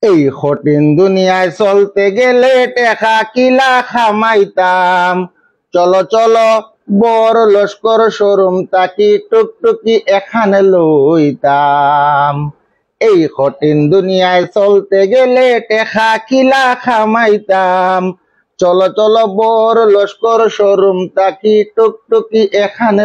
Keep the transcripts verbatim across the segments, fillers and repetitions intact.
এই কঠিন দুনিয়ায় চলতে গেলে টেকা কিলা খামাইতাম। চলো চলো বড় লস্কর শোরুম তাকি টুকটুকি এখানে লইতাম। এই কঠিন দুনিয়ায় চলতে গেলে টেকা কিলা খামাইতাম। চলো চলো বড় লস্কর শোরুম তাকি টুকটুকি এখানে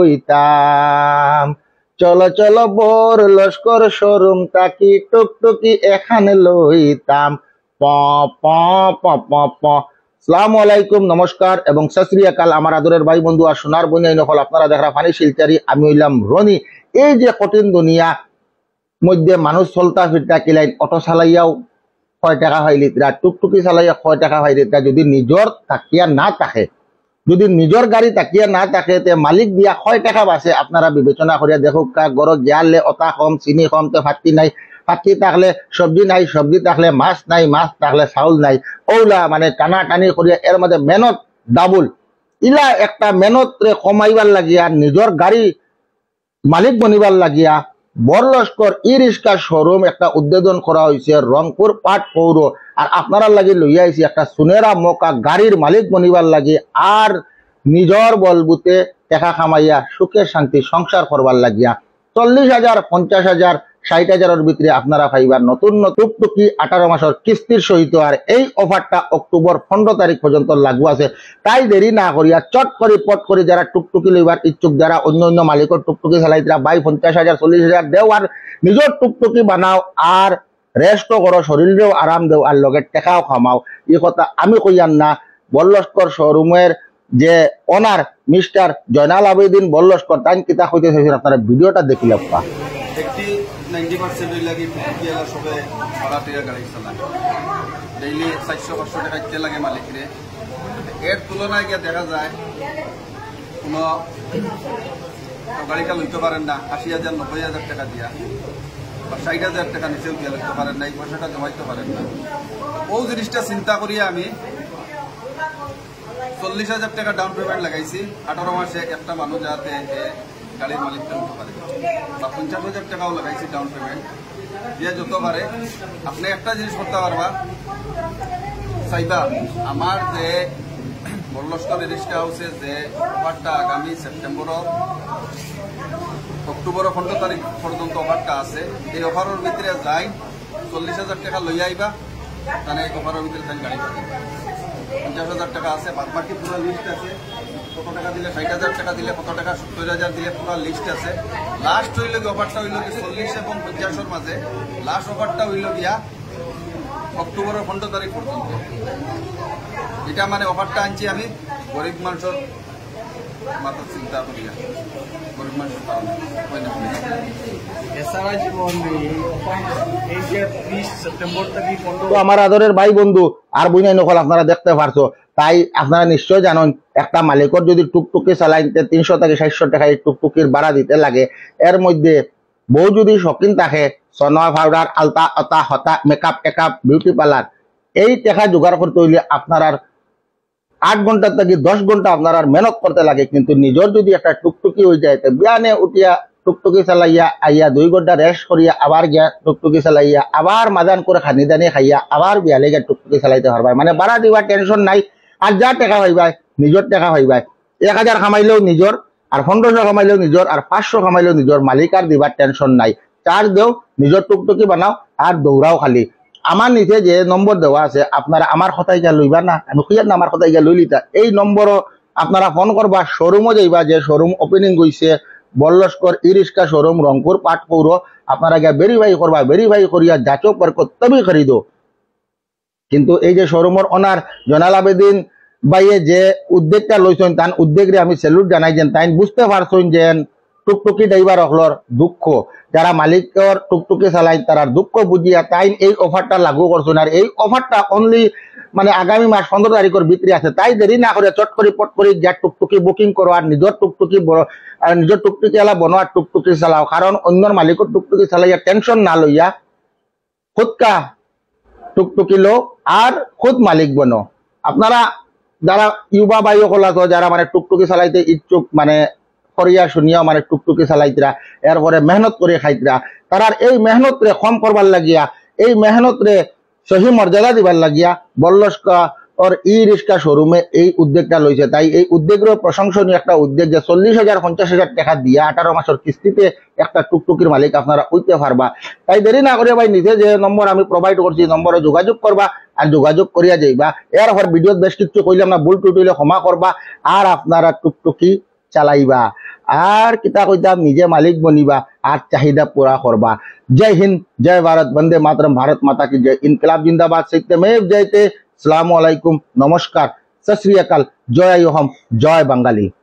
লইতাম। চলো চলো বড় লস্কর শোরুম তাকি টুকটুকি এখানে লইতাম। প প প প প আসসালামু আলাইকুম, নমস্কার এবং সত শ্রী আকাল আমার আদরের ভাই বন্ধু আর সোনার বনিয়াই নকল আপনারা দেখা ফানি শিলচারি। আমি হইলাম রনি। এই যে কঠিন দুনিয়া মধ্যে মানুষ চলতা ফিরতা কিলাইন অটো চালাইয়াও কয় টাকা হয় লিতরা, টুকটুকি চালাইয়া কয় টাকা হয় লিতরা। যদি নিজর তাকিয়া না থাকে, যদি নিজের গাড়ি তাকিয়া না থাকে তে মালিক দিয়া কয় টাকা বাঁচে আপনারা বিবেচনা করিয়া দেখুক। গরজ গিয়ালে অতা কম, চিনি কম, তে ফাটি নাই, ফাটি থাকলে সবজি নাই, সবজি থাকলে মাছ নাই, মাছ থাকলে চাউল নাই। ওলা মানে টানা টানি করিয়া এর মধ্যে মেহনত ডাবল। ইলা একটা মেহনত রে কমাইবার লাগিয়া নিজের গাড়ি মালিক বনিবার লাগিয়া বড় লস্কর ই রিক্সা শোরুম একটা উদ্বোধন করা হয়েছে রংপুর পাট পৌর। আর আপনারা লাগি লইয়া আইছি একটা সুনেরা মকা গাড়ির মালিক বনিবার লাগি আর নিজর বলবুতে টাকা খামাইয়া সুখে শান্তি সংসার করবার লাগিয়া চল্লিশ হাজার পঞ্চাশ হাজার ষাট হাজারের ভিতরে আপনারা পাইবার নতুন নতুন টুকি আঠারো মাসের কিস্তির সহিত। আর এই অফারটা অক্টোবর পনেরো তারিখ পর্যন্ত লাগু আছে। তাই দেরি না করিয়া চট করে পট করে যারা টুকটুকি লইবার ইচ্ছুক, যারা অন্য অন্য মালিকের টুকটুকি চালাইতরা বাই পঞ্চাশ হাজার চল্লিশ হাজার দেও আর নিজের টুকটুকি বানাও আর রেস্টও করো, শরীরেও আরাম দেও আর লগে টেকাও খামাও। এই কথা আমি কইয়ান না। বল্লস্কর শোরুমের যে ওনার মিস্টার জয়নাল আবেদিন বল্লস্কর তাই কিতা হইতে চাইছেন আপনারা ভিডিওটা দেখিলে পা। একটি নাইনটি পার্সেন্ট লাগে টুকিয়ালা সবে ভাড়া টিয়া গাড়ি চালায়, ডেইলি চারশো পাঁচশো টাকা দিতে লাগে মালিকরে। এর তুলনায় গিয়ে দেখা যায় কোনো গাড়িটা লইতে পারেন না আশি হাজার নব্বই হাজার টাকা দিয়া বা ষাট হাজার টাকা নিচেও দিয়ে লইতে পারেন না, এই পয়সাটা জমাইতে পারেন না। ও জিনিসটা চিন্তা করিয়া আমি চল্লিশ হাজার টাকা ডাউন পেমেন্ট লাগাইছি আঠারো মাসে একটা মানুষ যাতে গাড়ির মালিকটা নিতে পারে, বা পঞ্চাশ হাজার টাকাও লাগাইছি ডাউন পেমেন্ট দিয়ে যত পারে। আপনি একটা জিনিস করতে পারবা চাইবা আমার যে বল্লস্কর রেজিস্টার হাউসে যে অফারটা আগামী সেপ্টেম্বর অক্টোবর পনেরো তারিখ পর্যন্ত অফারটা আছে, এই অফারের ভিতরে যাই চল্লিশ হাজার টাকা লইয়া আইবা, তাহলে এই অফারের ভিতরে তাই গাড়ি পাবে। পঞ্চাশ হাজার টাকা আছে, বাদ বাকি পুরো লিস্ট আছে, কত টাকা দিলে ষাট হাজার টাকা দিলে কত টাকা সত্তর হাজার দিলে পুরো লিস্ট আছে। লাস্ট হইল গিয়ে অফারটা হইল কি চল্লিশ এবং পঞ্চাশের মাঝে লাস্ট অফারটা হইল গিয়া অক্টোবরের পনেরো তারিখ পর্যন্ত। এটা মানে অফারটা আনছি আমি গরিব মানুষের মাথা চিন্তা করিয়া, গরিব মানুষের কারণে। আমার আদরের ভাই বন্ধু আর বুঝাই নকল আপনারা দেখতে পারছো। তাই আপনারা নিশ্চয় জানেন একটা মালিকর যদি টুকটুকি চালাইতে তিনশো থেকে সাতশো টাকা এই টুকটুকির ভাড়া দিতে লাগে, এর মধ্যে বউ যদি শৌখিন থাকে সনয় পাউডার আলতা অতা হতা মেকআপ টেকআপ বিউটি পার্লার এই টাকা জোগাড় করতে হইলে আপনার আর আট ঘন্টা থেকে দশ ঘন্টা আপনার আর মেহনত করতে লাগে। কিন্তু নিজের যদি একটা টুকটুকি হয়ে যায় বিয়ানে উঠিয়া টুকটুকি চালাইয়া আইয়া দুই ঘন্টা রেস্ট করিয়া আবার গিয়া টুকটুকি চালাইয়া আবার মাদান করে খানি দানি খাইয়া আবার বিয়ালে গিয়া টুকটুকি চালাইতে পারবাই। মানে ভাড়া দিবার টেনশন নাই। আর যা টাকা হইবাই নিজের টাকা হইবাই। এক হাজার কামাইলেও নিজের, আর পনেরোশো কামাইলেও নিজের, আর পাঁচশো কামাইলেও নিজের, মালিক আর দিবার টেনশন নাই। চার্জ দেও, নিজের টুকটুকি বানাও আর দৌড়াও খালি। আমার নিচে যে নম্বর দেওয়া আছে আপনারা আমার কথাই গিয়া লইবা না, আমি খুঁজার না আমার কথাই গিয়া লই লিতা। এই নম্বরও আপনারা ফোন করবা, শোরুমও যাইবা যে শোরুম ওপেনিং গইছে বল্লস্কর ই রিক্সা শোরুম রংপুর পাট পৌর। আপনারা গিয়া ভেরিফাই করবা, ভেরিফাই করিয়া যাচো পরক তবে খরিদো। কিন্তু এই যে শোরুমের ওনার জয়নাল আবেদিন ভাইয়ে যে উদ্যোগটা লইছেন তার উদ্যোগরে আমি স্যালুট জানাই। যেন তাই বুঝতে পারছেন যে টুকটুকি ড্রাইভার হলর দুঃখ, যারা মালিকর টুকটুকি চালাই তার দুঃখ বুঝিয়া তাই এই অফারটা লাগু করছেন। আর এই অফারটা অনলি মানে আগামী মাস পনেরো তারিখের ভিতরে আছে। তাই দেরি না করে চট করে পট করে যা টুকটুকি বুকিং করো আর নিজের টুকটুকি আর নিজের টুকটুকি এলা বনো আর টুকটুকি চালাও। কারণ অন্যর মালিকের টুকটুকি চালাইয়া টেনশন না লইয়া খুদকা টুকটুকি লো আর খুদ মালিক বনো। আপনারা যারা ইউবা বাইও কলা যারা মানে টুকটুকি চালাইতে ইচ্ছুক, মানে করিয়া শুনিয়া মানে টুকটুকি চালাইতরা এরপরে মেহনত করে খাইতরা, তারার এই মেহনত রে কম করবার লাগিয়া এই মেহনত রে সহি মর্যাদা দিবার লাগিয়া বল্লস্কা ওর ই রিক্সা শোরুমে এই উদ্যোগটা লইছে। তাই এই উদ্যোগের প্রশংসনীয় একটা উদ্যোগ যে চল্লিশ হাজার পঞ্চাশ হাজার টাকা দিয়া আঠারো মাসের কিস্তিতে একটা টুকটুকির মালিক আপনারা উঠতে পারবা। তাই দেরি না করে ভাই নিজে যে নম্বর আমি প্রোভাইড করছি নম্বরে যোগাযোগ করবা আর যোগাযোগ করিয়া যাইবা। এর পর ভিডিওত বেশ কিছু কইলাম না, ভুল টুটিলে ক্ষমা করবা আর আপনারা টুকটুকি চালাইবা আর কিতা কইতাম নিজে মালিক বনিবা আর চাহিদা পুরা করবা। জয় হিন্দ, জয় ভারত, বন্দে মাতরম, ভারত মাতা কি জয়, ইনকিলাব জিন্দাবাদ, সত্যমেব জয়তে। আসসালামু আলাইকুম, নমস্কার, সত শ্রী আকাল, জয় অহম, জয় বাঙালি।